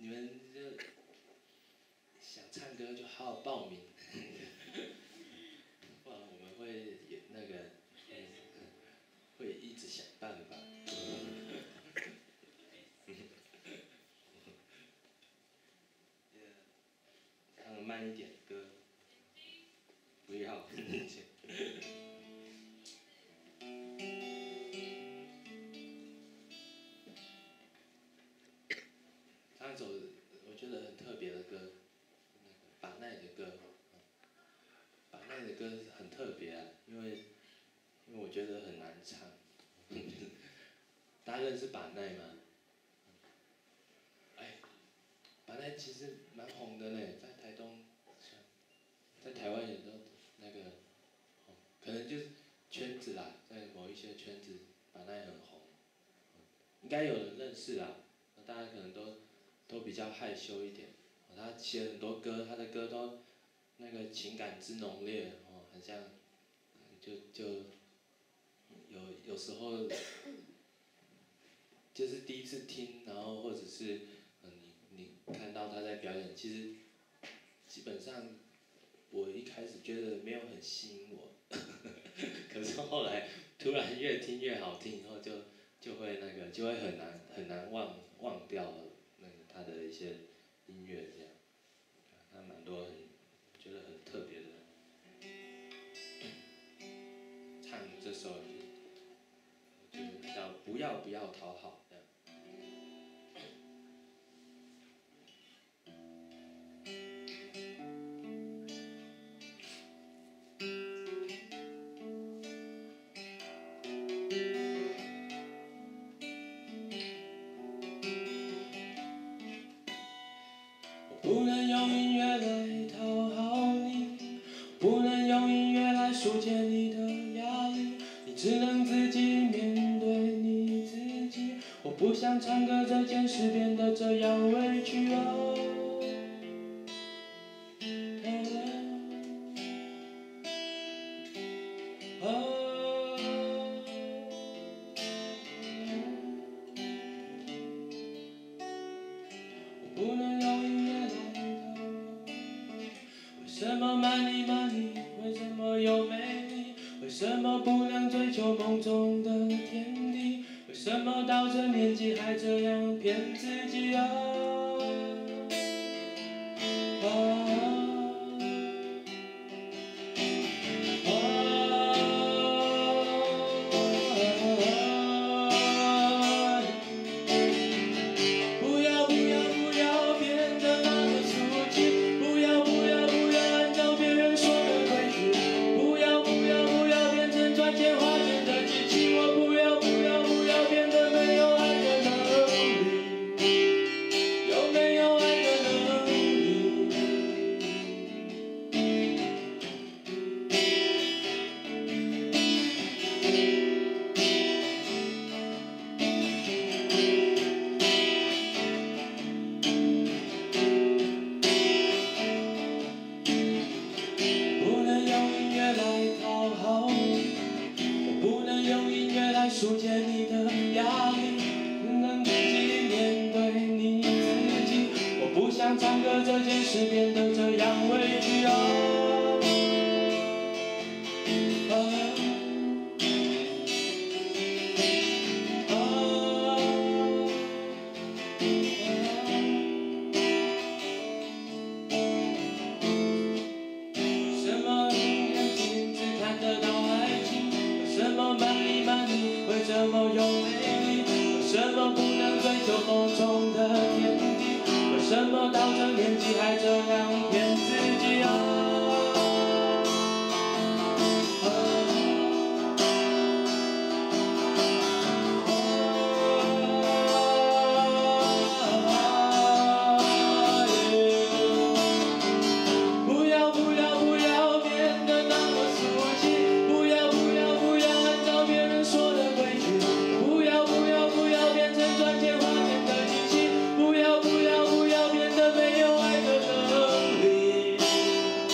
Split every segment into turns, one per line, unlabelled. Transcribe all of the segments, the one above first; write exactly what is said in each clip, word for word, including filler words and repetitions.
你们就想唱歌就好好报名，不然我们会那个会一直想办法。唱慢一点的歌，不要。唱一首我觉得很特别的歌，那个把奈的歌。把奈的歌很特别啊，因为因为我觉得很难唱。大家认识把奈吗？哎，把奈其实蛮红的呢，在台东，在台湾也都那个，哦，可能就是圈子啦，在某一些圈子，把奈很红，应该有人认识啦，大家可能都都比较害羞一点。他写很多歌，他的歌都那个情感之浓烈，哦，很像，就就有有时候就是第一次听，然后或者是嗯你你看到他在表演，其实基本上我一开始觉得没有很吸引我，可是后来突然越听越好听，以后就就会那个就会很难很难忘忘掉那个他的一些音乐这样，他蛮多很觉得很特别的，唱这首就是叫不要不要讨好这样。不能用音乐来讨好你，不能用音乐来疏解你的压力，你只能自己面对你自己。我不想唱歌这件事变得这样委屈哦。我不能用音乐来讨好，为什么慢你慢你？为什么又美丽？为什么不能追求梦中的天地？为什么到这年纪还这样骗自己啊？啊疏解你的压力，能自己面对你自己。我不想唱歌这件事变得这样委屈哦。啊啊为什么眼睛只看得到爱情？为什么慢你慢你？为什么又美丽？为什么不能追求梦中的天地？为什么到这年纪还这样骗自己啊？不要不要不要变得没有爱的能力。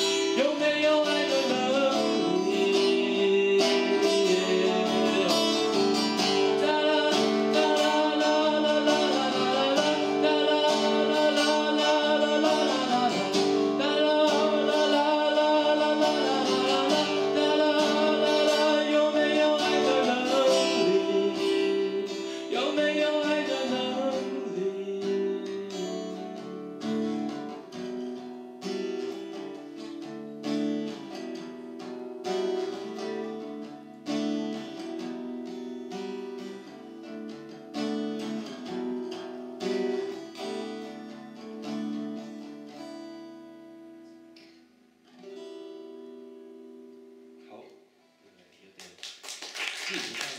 事实上